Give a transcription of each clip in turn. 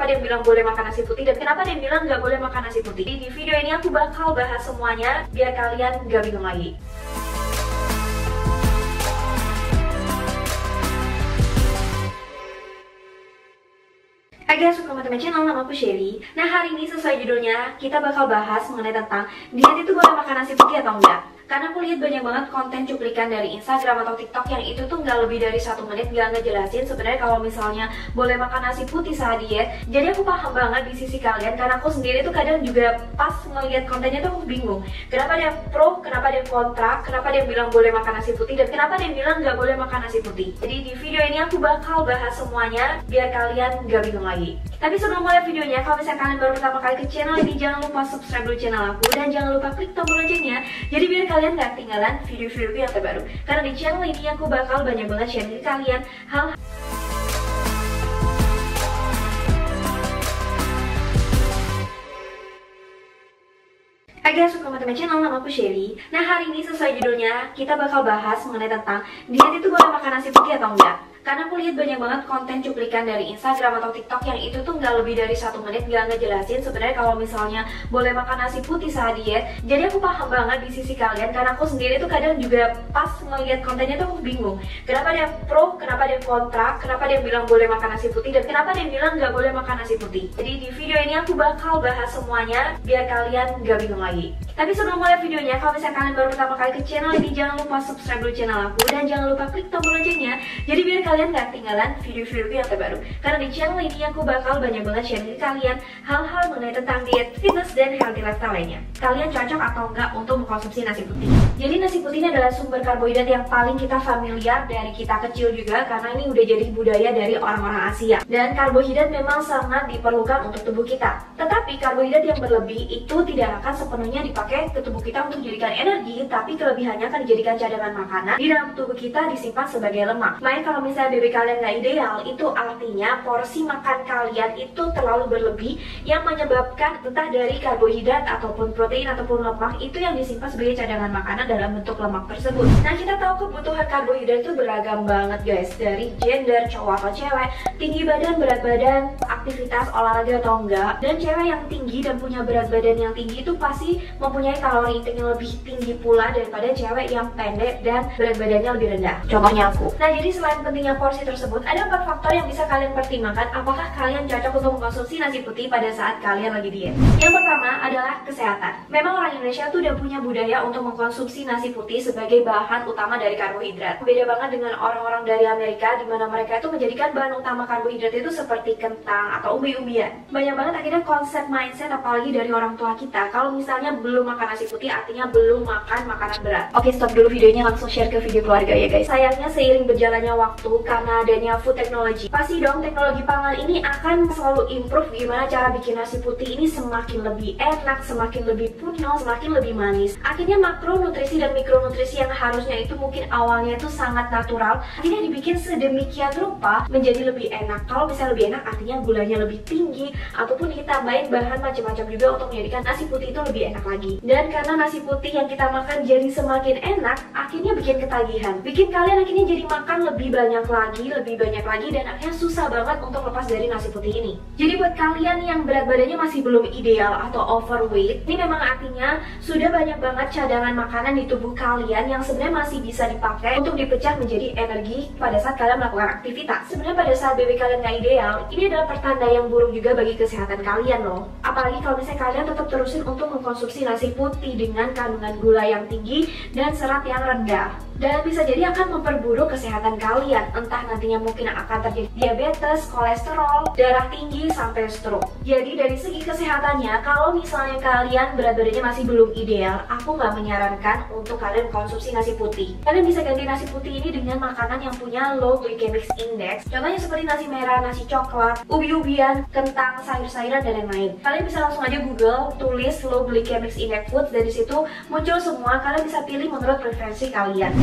kenapa dia bilang boleh makan nasi putih dan kenapa dia bilang nggak boleh makan nasi putih. Di video ini aku bakal bahas semuanya biar kalian nggak bingung lagi. Hai guys, welcome to my channel, nama aku Sherry. Nah, hari ini sesuai judulnya, kita bakal bahas mengenai tentang diet itu boleh makan nasi putih atau enggak. Karena aku lihat banyak banget konten cuplikan dari Instagram atau TikTok yang itu tuh nggak lebih dari 1 menit nggak ngejelasin sebenarnya kalau misalnya boleh makan nasi putih saat diet. Jadi aku paham banget di sisi kalian, karena aku sendiri tuh kadang juga pas ngeliat kontennya tuh aku bingung. Kenapa dia pro, kenapa dia kontra, kenapa dia bilang boleh makan nasi putih, dan kenapa dia bilang nggak boleh makan nasi putih. Jadi di video ini aku bakal bahas semuanya biar kalian nggak bingung lagi. Tapi sebelum mulai videonya, kalau misalnya kalian baru pertama kali ke channel ini, jangan lupa subscribe dulu channel aku dan jangan lupa klik tombol loncengnya. Jadi biar kalian gak ketinggalan video-video yang terbaru. Karena di channel ini aku bakal banyak banget share ke kalian hal. Hai guys, welcome to my channel, nama aku Sherry. Nah, hari ini sesuai judulnya, kita bakal bahas mengenai tentang diet itu boleh makan nasi putih atau enggak. Karena aku lihat banyak banget konten cuplikan dari Instagram atau TikTok yang itu tuh nggak lebih dari 1 menit nggak ngejelasin sebenarnya kalau misalnya boleh makan nasi putih saat diet. Jadi aku paham banget di sisi kalian, karena aku sendiri tuh kadang juga pas ngeliat kontennya tuh aku bingung. Kenapa dia pro, kenapa dia kontra, kenapa dia bilang boleh makan nasi putih, dan kenapa dia bilang nggak boleh makan nasi putih. Jadi di video ini aku bakal bahas semuanya biar kalian nggak bingung lagi. Tapi sebelum mulai videonya, kalau misalnya kalian baru pertama kali ke channel ini, jangan lupa subscribe dulu channel aku dan jangan lupa klik tombol loncengnya. Jadi biar kalian gak ketinggalan video-video yang terbaru. Karena di channel ini aku bakal banyak banget share ke kalian hal-hal mengenai tentang diet, fitness, dan healthy lifestyle lainnya. Kalian cocok atau enggak untuk mengkonsumsi nasi putih? Jadi nasi putih ini adalah sumber karbohidrat yang paling kita familiar dari kita kecil juga, karena ini udah jadi budaya dari orang-orang Asia. Dan karbohidrat memang sangat diperlukan untuk tubuh kita. Tetapi karbohidrat yang berlebih itu tidak akan sepenuhnya dipakai ke tubuh kita untuk dijadikan energi, tapi kelebihannya akan dijadikan cadangan makanan di dalam tubuh kita, disimpan sebagai lemak. Makanya kalau misalnya BB kalian nggak ideal, itu artinya porsi makan kalian itu terlalu berlebih yang menyebabkan entah dari karbohidrat ataupun protein ataupun lemak itu yang disimpan sebagai cadangan makanan dalam bentuk lemak tersebut. Nah, kita tahu kebutuhan karbohidrat itu beragam banget guys, dari gender, cowok atau cewek, tinggi badan, berat badan, aktivitas olahraga atau enggak. Dan cewek yang tinggi dan punya berat badan yang tinggi itu pasti mempunyai kalori intake yang lebih tinggi pula daripada cewek yang pendek dan berat badannya lebih rendah. Contohnya aku. Nah, jadi selain pentingnya porsi tersebut, ada 4 faktor yang bisa kalian pertimbangkan apakah kalian cocok untuk mengkonsumsi nasi putih pada saat kalian lagi diet. Yang pertama adalah kesehatan. Memang orang Indonesia tuh udah punya budaya untuk mengkonsumsi nasi putih sebagai bahan utama dari karbohidrat. Beda banget dengan orang-orang dari Amerika, di mana mereka itu menjadikan bahan utama karbohidrat itu seperti kentang atau umbi-umbian. Banyak banget akhirnya konsep mindset, apalagi dari orang tua kita, kalau misalnya belum makan nasi putih artinya belum makan makanan berat. Oke, stop dulu videonya, langsung share ke video keluarga ya guys. Sayangnya seiring berjalannya waktu, karena adanya food technology, pasti dong teknologi pangan ini akan selalu improve gimana cara bikin nasi putih ini semakin lebih enak, semakin lebih punyol, semakin lebih manis. Akhirnya makronutrisi dan mikronutrisi yang harusnya itu mungkin awalnya itu sangat natural, akhirnya dibikin sedemikian rupa menjadi lebih enak. Kalau bisa lebih enak artinya gulanya lebih tinggi, ataupun ditambahin bahan macam-macam juga untuk menjadikan nasi putih itu lebih enak lagi. Dan karena nasi putih yang kita makan jadi semakin enak, akhirnya bikin ketagihan, bikin kalian akhirnya jadi makan lebih banyak lagi, dan akhirnya susah banget untuk lepas dari nasi putih ini. Jadi buat kalian yang berat badannya masih belum ideal atau overweight, ini memang artinya sudah banyak banget cadangan makanan di tubuh kalian yang sebenarnya masih bisa dipakai untuk dipecah menjadi energi pada saat kalian melakukan aktivitas. Sebenarnya pada saat BB kalian nggak ideal, ini adalah pertanda yang buruk juga bagi kesehatan kalian loh. Apalagi kalau misalnya kalian tetap terusin untuk mengkonsumsi nasi putih dengan kandungan gula yang tinggi dan serat yang rendah. Dan bisa jadi akan memperburuk kesehatan kalian, entah nantinya mungkin akan terjadi diabetes, kolesterol, darah tinggi, sampai stroke. Jadi dari segi kesehatannya, kalau misalnya kalian berat badannya masih belum ideal, aku nggak menyarankan untuk kalian konsumsi nasi putih. Kalian bisa ganti nasi putih ini dengan makanan yang punya low glycemic index, contohnya seperti nasi merah, nasi coklat, ubi-ubian, kentang, sayur-sayuran, dan lain-lain. Kalian bisa langsung aja Google, tulis low glycemic index food, dan disitu muncul semua. Kalian bisa pilih menurut preferensi kalian.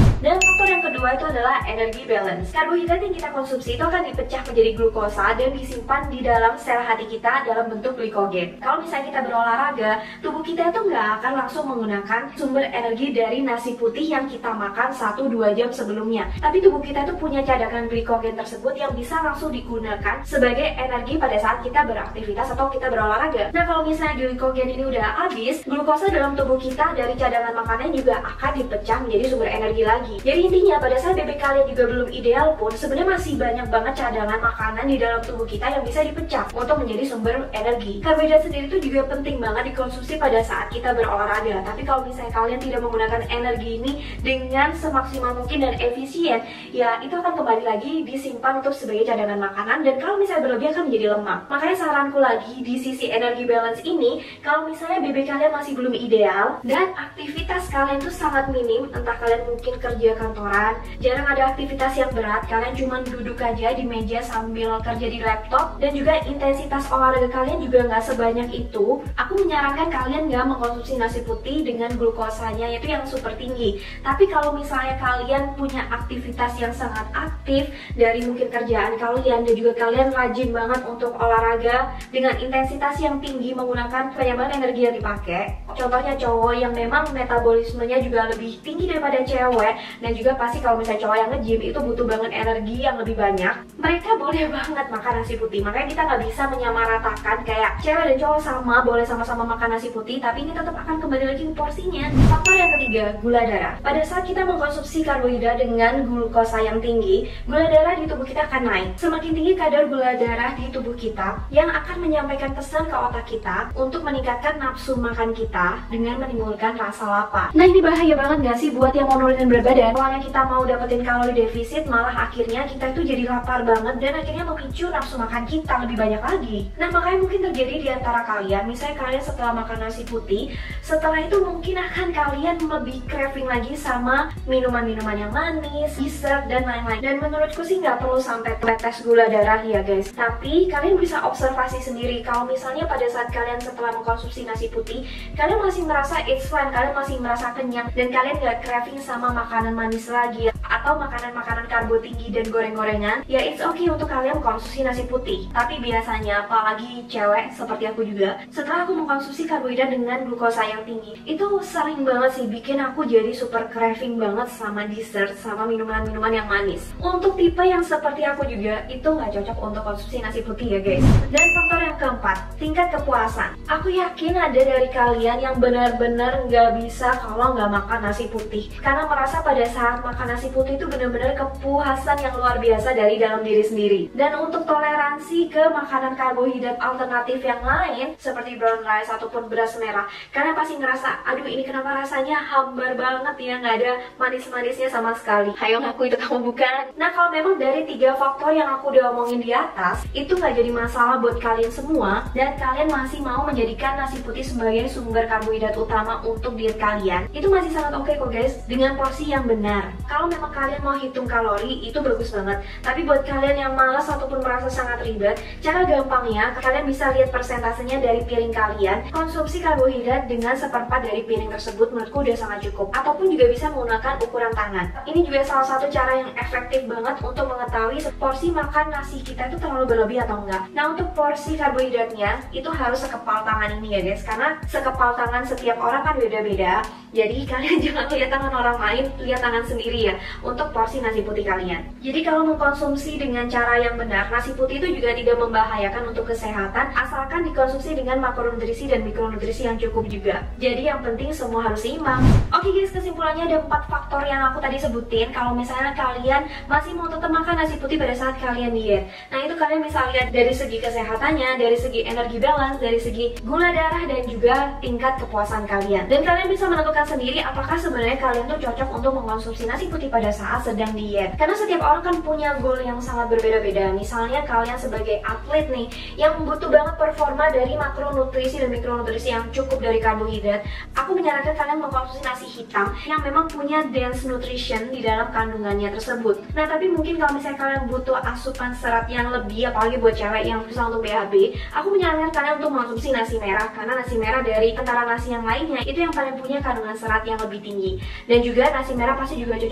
Dan faktor yang kedua itu adalah energi balance. Karbohidrat yang kita konsumsi itu akan dipecah menjadi glukosa dan disimpan di dalam sel hati kita dalam bentuk glikogen. Kalau misalnya kita berolahraga, tubuh kita itu nggak akan langsung menggunakan sumber energi dari nasi putih yang kita makan 1-2 jam sebelumnya. Tapi tubuh kita itu punya cadangan glikogen tersebut yang bisa langsung digunakan sebagai energi pada saat kita beraktivitas atau kita berolahraga. Nah, kalau misalnya glikogen ini udah habis, glukosa dalam tubuh kita dari cadangan makanan juga akan dipecah menjadi sumber energi lagi. Jadi intinya pada saat BB kalian juga belum ideal pun sebenarnya masih banyak banget cadangan makanan di dalam tubuh kita yang bisa dipecah untuk menjadi sumber energi. Karbohidrat sendiri itu juga penting banget dikonsumsi pada saat kita berolahraga. Tapi kalau misalnya kalian tidak menggunakan energi ini dengan semaksimal mungkin dan efisien, ya itu akan kembali lagi disimpan untuk sebagai cadangan makanan, dan kalau misalnya berlebih akan menjadi lemak. Makanya saranku lagi di sisi energi balance ini, kalau misalnya BB kalian masih belum ideal dan aktivitas kalian tuh sangat minim, entah kalian mungkin kerja kantoran, jarang ada aktivitas yang berat, kalian cuma duduk aja di meja sambil kerja di laptop, dan juga intensitas olahraga kalian juga nggak sebanyak itu, aku menyarankan kalian nggak mengkonsumsi nasi putih dengan glukosanya itu yang super tinggi. Tapi kalau misalnya kalian punya aktivitas yang sangat aktif dari mungkin kerjaan kalian, dan juga kalian rajin banget untuk olahraga dengan intensitas yang tinggi menggunakan banyak banget energi yang dipakai, contohnya cowok yang memang metabolismenya juga lebih tinggi daripada cewek, dan juga pasti kalau misalnya cowok yang nge-gym itu butuh banget energi yang lebih banyak, mereka boleh banget makan nasi putih. Makanya kita nggak bisa menyamaratakan kayak cewek dan cowok sama boleh sama-sama makan nasi putih, tapi ini tetap akan kembali lagi ke porsinya. Faktor yang ketiga, gula darah. Pada saat kita mengkonsumsi karbohidrat dengan glukosa yang tinggi, gula darah di tubuh kita akan naik. Semakin tinggi kadar gula darah di tubuh kita, yang akan menyampaikan pesan ke otak kita untuk meningkatkan nafsu makan kita dengan menimbulkan rasa lapar. Nah, ini bahaya banget gak sih buat yang mau nurunin berat badan? Awalnya kita mau dapetin kalori defisit, malah akhirnya kita itu jadi lapar banget dan akhirnya memicu nafsu makan kita lebih banyak lagi. Nah, makanya mungkin terjadi di antara kalian, misalnya kalian setelah makan nasi putih, setelah itu mungkin akan kalian lebih craving lagi sama minuman-minuman yang manis, dessert, dan lain-lain. Dan menurutku sih nggak perlu sampai tes gula darah ya guys, tapi kalian bisa observasi sendiri kalau misalnya pada saat kalian setelah mengkonsumsi nasi putih, kalian masih merasa it's fine, kalian masih merasa kenyang, dan kalian nggak craving sama makanan manis lagi atau makanan-makanan karbo tinggi dan goreng-gorengan, ya it's okay untuk kalian mengkonsumsi nasi putih. Tapi biasanya, apalagi cewek seperti aku juga, setelah aku mengkonsumsi karbohidrat dengan glukosa yang tinggi, itu sering banget sih bikin aku jadi super craving banget sama dessert, sama minuman-minuman yang manis. Untuk tipe yang seperti aku juga, itu nggak cocok untuk konsumsi nasi putih ya guys. Dan faktor yang keempat, tingkat kepuasan. Aku yakin ada dari kalian yang benar-benar nggak bisa kalau nggak makan nasi putih, karena merasa pada saat makan nasi putih itu benar-benar kepuasan yang luar biasa dari dalam diri sendiri. Dan untuk toleransi ke makanan karbohidrat alternatif yang lain seperti brown rice ataupun beras merah, kalian pasti ngerasa, aduh ini kenapa rasanya hambar banget ya, nggak ada manis-manisnya sama sekali. Hayo ngaku itu kamu bukan. Nah, kalau memang dari 3 faktor yang aku udah omongin di atas itu nggak jadi masalah buat kalian semua, dan kalian masih mau menjadikan nasi putih sebagai sumber karbohidrat utama untuk diet kalian, itu masih sangat oke kok guys, dengan porsi yang benar. Kalau memang kalian mau hitung kalori, itu bagus banget. Tapi buat kalian yang malas ataupun merasa sangat ribet, cara gampangnya kalian bisa lihat persentasenya dari piring kalian. Konsumsi karbohidrat dengan 1/4 dari piring tersebut menurutku udah sangat cukup. Ataupun juga bisa menggunakan ukuran tangan. Ini juga salah satu cara yang efektif banget untuk mengetahui porsi makan nasi kita itu terlalu berlebih atau enggak. Nah, untuk porsi karbohidratnya itu harus sekepal tangan ini ya guys, karena sekepal tangan setiap orang kan beda-beda. Jadi kalian jangan lihat tangan orang lain, lihat tangan sendiri ya untuk porsi nasi putih kalian. Jadi kalau mengkonsumsi dengan cara yang benar, nasi putih itu juga tidak membahayakan untuk kesehatan asalkan dikonsumsi dengan makronutrisi dan mikronutrisi yang cukup juga. Jadi yang penting semua harus seimbang. Oke guys, kesimpulannya ada 4 faktor yang aku tadi sebutin. Kalau misalnya kalian masih mau tetap makan nasi putih pada saat kalian diet, nah itu kalian bisa lihat dari segi kesehatannya, dari segi energi balance, dari segi gula darah, dan juga tingkat kepuasan kalian. Dan kalian bisa menentukan sendiri apakah sebenarnya kalian tuh cocok untuk mengkonsumsi nasi putih pada saat sedang diet. Karena setiap orang kan punya goal yang sangat berbeda-beda. Misalnya kalian sebagai atlet nih yang butuh banget performa dari makronutrisi dan mikronutrisi yang cukup dari karbohidrat, aku menyarankan kalian mengkonsumsi nasi hitam yang memang punya dense nutrition di dalam kandungannya tersebut. Nah, tapi mungkin kalau misalnya kalian butuh asupan serat yang lebih, apalagi buat cewek yang susah untuk BAB, aku menyarankan kalian untuk mengkonsumsi nasi merah, karena nasi merah dari antara nasi yang lainnya itu yang paling punya kandungan serat yang lebih tinggi. Dan juga nasi merah pasti juga cocok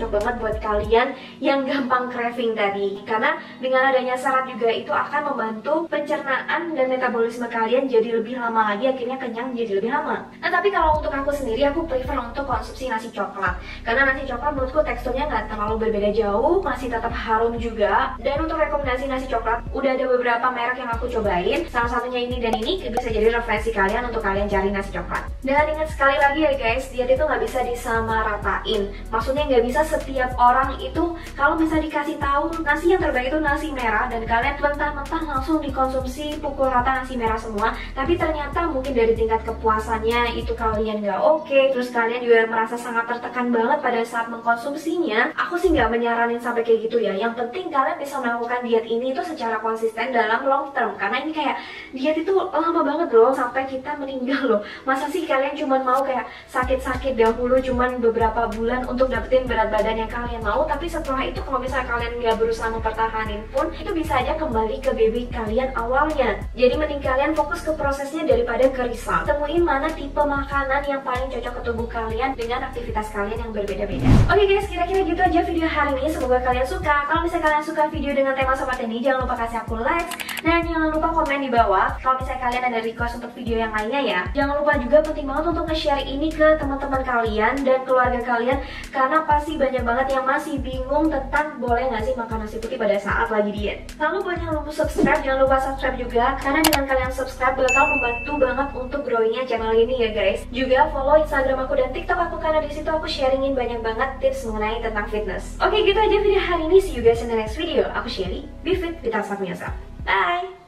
cocok banget buat kalian yang gampang craving tadi. Karena dengan adanya serat juga itu akan membantu pencernaan dan metabolisme kalian jadi lebih lama lagi, akhirnya kenyang jadi lebih lama. Nah tapi kalau untuk aku sendiri, aku prefer untuk konsumsi nasi coklat. Karena nasi coklat menurutku teksturnya nggak terlalu berbeda jauh, masih tetap harum juga. Dan untuk rekomendasi nasi coklat, udah ada beberapa merek yang aku cobain. Salah satunya ini dan ini bisa jadi referensi kalian untuk kalian cari nasi coklat. Dan ingat sekali lagi ya guys, diet itu nggak bisa disamaratain. Maksudnya nggak bisa setiap orang itu kalau misalnya dikasih tahu nasi yang terbaik itu nasi merah dan kalian mentah-mentah langsung dikonsumsi pukul rata nasi merah semua. Tapi ternyata mungkin dari tingkat kepuasannya itu kalian nggak oke, terus kalian juga merasa sangat tertekan banget pada saat mengkonsumsinya. Aku sih nggak menyaranin sampai kayak gitu ya. Yang penting kalian bisa melakukan diet ini itu secara konsisten dalam long term. Karena ini kayak diet itu lama banget loh, sampai kita meninggal loh. Masa sih kalian cuma mau kayak sakit-sakit dahulu cuman beberapa bulan untuk dapetin berat badan yang kalian mau, tapi setelah itu kalau misalnya kalian nggak berusaha mempertahanin pun, itu bisa aja kembali ke baby kalian awalnya. Jadi mending kalian fokus ke prosesnya daripada ke result. Temuin mana tipe makanan yang paling cocok ke tubuh kalian dengan aktivitas kalian yang berbeda-beda. Oke guys, kira-kira gitu aja video hari ini. Semoga kalian suka. Kalau misalnya kalian suka video dengan tema seperti ini, jangan lupa kasih aku like dan jangan lupa komen di bawah kalau misalnya kalian ada request untuk video yang lainnya ya. Jangan lupa juga, penting banget untuk nge-share ini ke teman-teman kalian dan keluarga kalian, karena pasti banyak banget yang masih bingung tentang boleh nggak sih makan nasi putih pada saat lagi diet. Lalu buat yang belum subscribe, jangan lupa subscribe juga, karena dengan kalian subscribe bakal membantu banget untuk growingnya channel ini ya guys. Juga follow Instagram aku dan TikTok aku, karena di situ aku sharingin banyak banget tips mengenai tentang fitness. Oke, gitu aja video hari ini. See you guys in the next video. Aku Shelly, be fit, be yourself. Bye!